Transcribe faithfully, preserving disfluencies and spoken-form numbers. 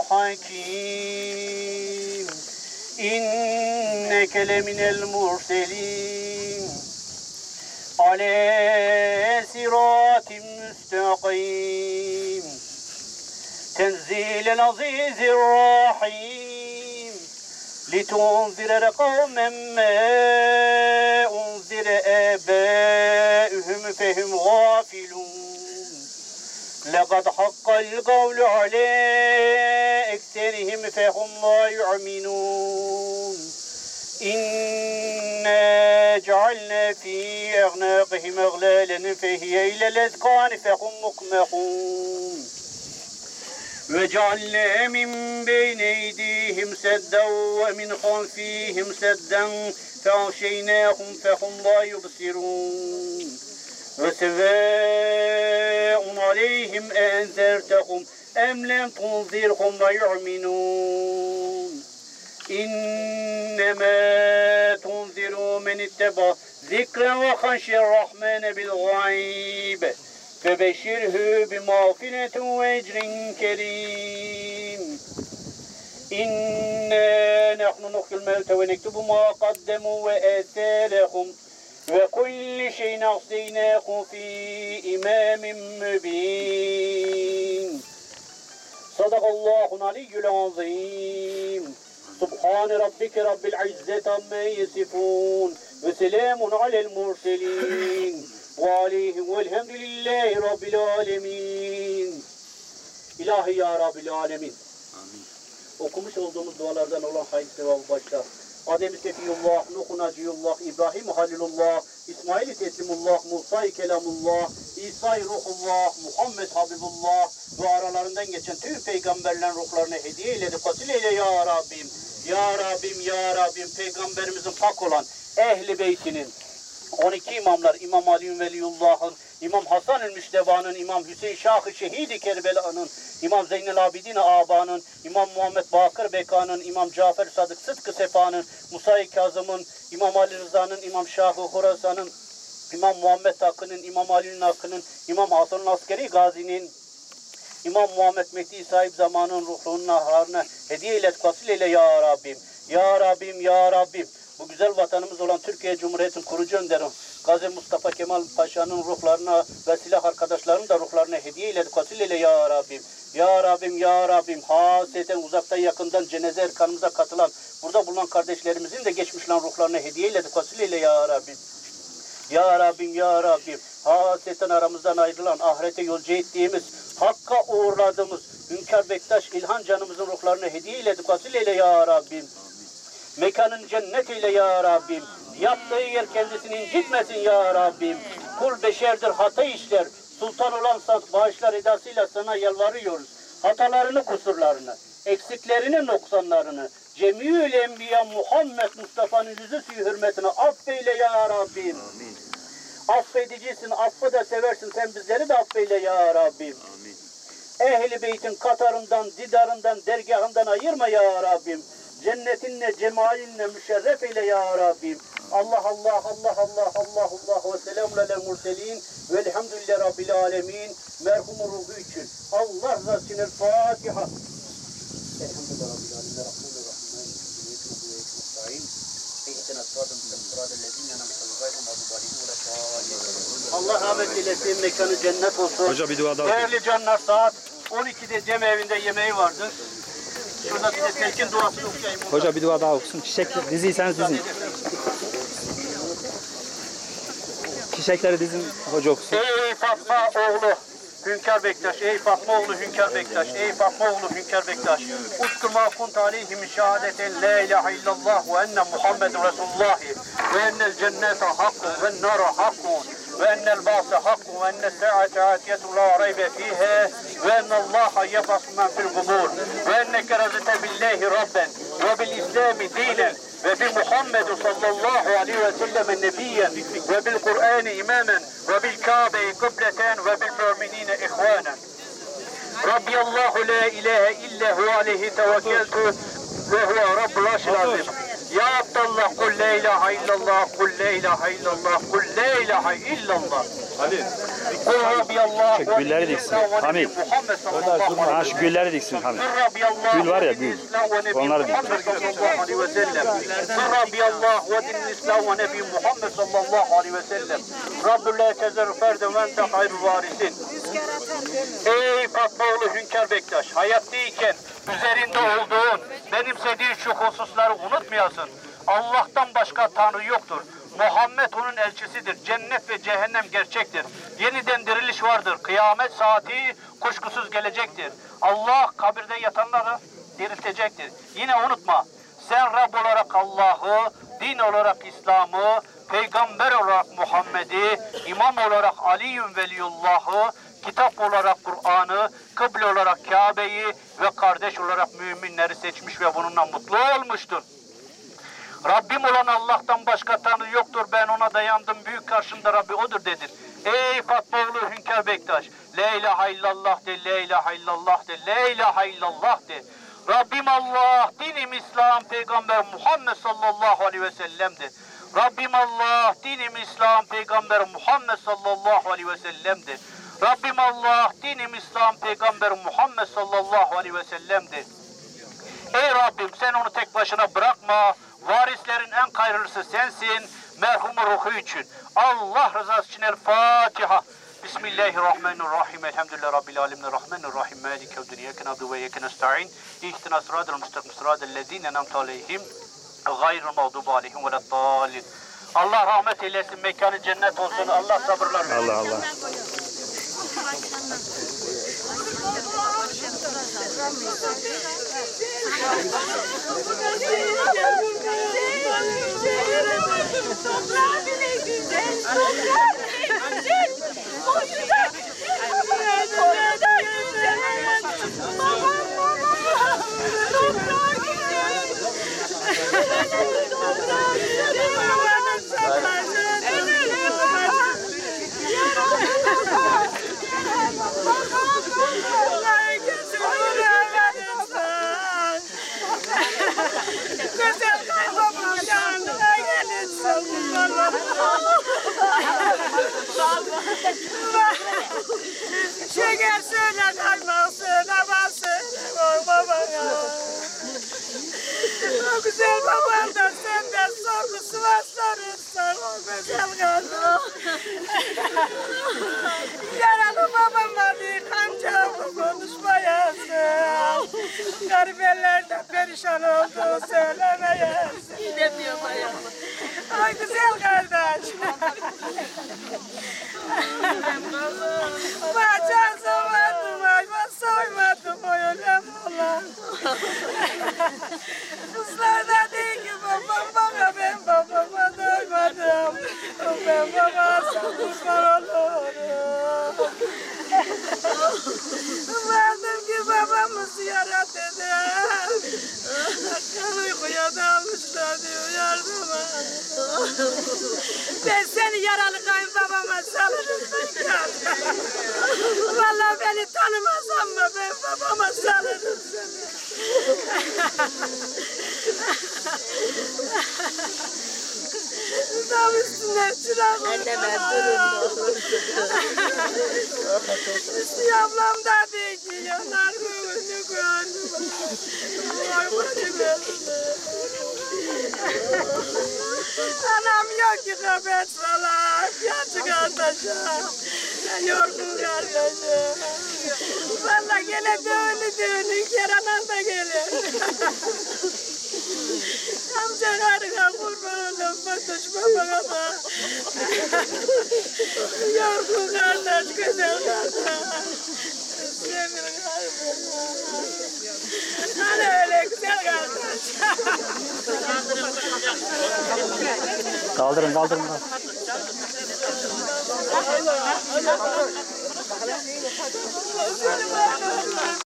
حكيم إنك لمن المرسلين على صراط مستقيم تنزيل العزيز الرحيم لتنذر قوما ما أنذر آباؤهم فهم غافلون لقد حق القول على أكثرهم فهم لا يؤمنون إنا جعلنا في أعناقهم أغلالا فهي إلى الأذقان فهم مقمحون وجعلنا من بين أيديهم سدا ومن خلفهم سدا فأغشيناهم فهم لا يبصرون وسواء عليهم أنذرتهم أم لم تنذرهم لا يؤمنون إنما تنذر من اتبع ذكر وخشي الرحمن بالغيب فبشره بمغفرة وأجر كريم إنا نحن نحيي الموتى ونكتب ما قدموا وآثارهم وكل شيء أحصيناه في إمام مبين صدق الله العلي العظيم سبحان ربك رب العزة عما يصفون وسلام على المرسلين وعليهم والحمد لله رب العالمين. İlahi ya Rabbil alemin. Amin. Okumuş olduğumuz dualardan olan hayır sevabı başta. Adem-i Sefiyullah, Nuh-u Naciyullah, İbrahim Halilullah, İsmail-i Teslimullah, Musa-i Kelamullah, İsa-i Ruhullah, Muhammed Habibullah ve aralarından geçen tüm peygamberlerin ruhlarına hediye eyledi. Fasil eyle ya Rabbim. Ya Rabbim, Ya Rabbim, peygamberimizin pak olan ehli beytinin, on iki imamlar, İmam Ali Veliyullah'ın, İmam Hasan-ül Müşteba'nın, İmam Hüseyin Şah-ı Şehid-i Kerbela'nın, İmam Zeynel Abidin Ağaba'nın, İmam Muhammed Bakır Beka'nın, İmam Cafer Sadık Sıtkı Sefa'nın, Musa-i Kazım'ın, İmam Ali Rıza'nın, İmam Şah-ı Horasan'ın, İmam Muhammed Hakkı'nın, İmam Ali'nin Hakkı'nın, İmam Hasan'ın Askeri Gazi'nin, İmam Muhammed Mehdi sahip zamanın ruhunun ahrarına hediye ile vasil eyle ya Rabbim. Ya Rabbim, Ya Rabbim. Bu güzel vatanımız olan Türkiye Cumhuriyeti'nin kurucu önderi Gazi Mustafa Kemal Paşa'nın ruhlarına ve silah arkadaşlarının da ruhlarına hediye ile vasil eyle ya Rabbim. Ya Rabbim, Ya Rabbim. Hasreten uzaktan yakından cenaze erkanımıza katılan burada bulunan kardeşlerimizin de geçmişlerin ruhlarına hediye ile vasil eyle ya Rabbim. Ya Rabbim, Ya Rabbim. Hasreten aramızdan ayrılan, ahirete yolcu ettiğimiz, Hakk'a uğurladığımız Hünkar Bektaş İlhan canımızın ruhlarına hediye eyle, vasil eyle ya Rabbim. Mekanın cennet eyle ya Rabbim. Yaptığı yer kendisini incitmesin ya Rabbim. Kul beşerdir, hata işler. Sultan olan saz bağışlar edasıyla sana yalvarıyoruz. Hatalarını, kusurlarını, eksiklerini, noksanlarını, Cemiül Enbiya Muhammed Mustafa'nın yüzü suyu hürmetine affeyle ya Rabbim. Amin. Affedicisin, affı da seversin, sen bizleri de affeyle ya Rabbim. Amin. Ehl-i Beyt'in katarından, didarından, dergahından ayırma ya Rabbim. Cennetinle, cemalinle müşerref eyle ya Rabbim. Allah Allah, Allah Allah, Allah Allah ve selamun alel murselin velhamdülillahi Rabbil alemin. Merhumun ruhu için Allah rızası için Fatiha. Elhamdülillah Rabbil alemin. Rahmanirrahim. Nesta'in. İhdina sıratal müstakbirallezine en'amte aleyhim Allah rahmet eylesin, mekanı cennet olsun. Hoca bir dua daha. Değerli canlar, saat on ikide Cem evinde yemeği vardır. Şurada bir de telkin duası okuyayım. Hoca bir dua daha okusun. Çiçekleri diziyseniz dizin. Çiçekleri dizin, hoca okusun. Ey Fatma oğlu Hünkar Bektaş, ey Fatma oğlu Hünkar Bektaş, ey Fatma oğlu Hünkar Bektaş. Utku ma kunt aleyhim şehadeten la ilahe illallah ve enne Muhammedun Resulullah ve ennel cennete hakkun ve nara hakkun ve ennel ba'se hakkun ve enne sa'ate atiyetu la raybe fiha ve ennallaha yebas men fil kubur ve enneke razete billahi rabben ve bil islami dinen ve bi Muhammed sallallahu aleyhi ve sellem nebiyyen ve bil Kur'an imamen ve bil Kabe'yi kıbleten ve bil müminine ihvanen. Rabbi Allahu la ilahe illa hu aleyhi tevekkeltu ve huve Rabbul arşil azim. Ya Abdallah kul la ilahe illallah, kul la ilahe illallah, kul la ilahe illallah. Ali. Kul Rabbiyallah Şu ve gülleri diksin. Nebiyyullah ve Hamid. Nebi Muhammed sallallahu aleyhi Ha ve şu gülleri diksin Hamid. sellem. Rabbiyallah Gül var ya, ve gül. din İslam ve Nebi Onları dik. Muhammed sallallahu aleyhi ve sellem. Rabbiyallah ve din İslam ve Nebi Muhammed sallallahu aleyhi ve sellem. Rabbül la tezer ferden ve ente hayrul varisin. Ey Fatmaoğlu Hünkar Bektaş, hayattayken üzerinde olduğun, benimsediğin şu hususları unutmayasın. Allah'tan başka Tanrı yoktur. Muhammed onun elçisidir. Cennet ve cehennem gerçektir. Yeniden diriliş vardır. Kıyamet saati kuşkusuz gelecektir. Allah kabirde yatanları diriltecektir. Yine unutma, sen Rab olarak Allah'ı, din olarak İslam'ı, peygamber olarak Muhammed'i, imam olarak Ali'yün Veliyullah'ı, kitap olarak Kur'an'ı, kıble olarak Kabe'yi ve kardeş olarak müminleri seçmiş ve bununla mutlu olmuştun. Rabbim olan Allah'tan başka Tanrı yoktur. Ben ona dayandım. Büyük karşımda Rabbi odur dedin. Ey Fatmaoğlu Hünkar Bektaş. La ilahe illallah de, la ilahe illallah de, la ilahe illallah de. Rabbim Allah, dinim İslam, Peygamber Muhammed sallallahu aleyhi ve sellem'dir. Rabbim Allah, dinim İslam, Peygamber Muhammed sallallahu aleyhi ve sellem'dir. Rabbim Allah, dinim İslam, Peygamber Muhammed sallallahu aleyhi ve sellem'dir. Ey Rabbim sen onu tek başına bırakma. Varislerin en hayırlısı sensin. Merhumun ruhu için. Allah rızası için El Fatiha. Bismillahirrahmanirrahim. Elhamdülillahi Rabbil alemin. Rahmanirrahim. Maliki yevmiddin. İyyake na'budu ve iyyake nestaîn. İhdina sıratal müstakim. Sıratal lezîne en'amte aleyhim. Gayril mağdubi aleyhim veleddâllin. Allah rahmet eylesin. Mekanı cennet olsun. Allah sabırlar versin. Allah Allah. Şeker söyle, kaymak söyle, bal söyle, oy babana. O güzel babam da senden sorgu sıvaslarırsan, o güzel kadın. Yaralı babama bir kancamı konuşmayasın. Garip ellerde perişan oldu söylemeyesin. Ne diyor bayan? Ay güzel kardeş. Bacan soğmadım, ayva soymadım, o öyle olan. Kızlar da değil ki babam bana, ben babama doymadım. Ben babasına kurban olurum. Vardım ki babamı ziyaret edeyim. Akşam uykuya dalmışlar diyor yardıma. Ben seni yaralı kayınbabama salırım ben ya. Vallahi beni tanımaz ama ben babama salırım seni. Dam üstüne çırak oldu. Anneme durun. Üstü ablam da değil ki yanar gönlü gönlü. Vay bacım. Anam yok ki kabet salak. Yaşı kardeşim. Yorgun kardeşim. Valla gele düğünü düğünü. Keranan da gelir. Amca karına kurban oldum, Fatoş babana bak. Yorgun kardeş, güzel kardeş. Sevgili kardeş. Hani öyle güzel kardeş. Kaldırın kaldırın. Allah Allah.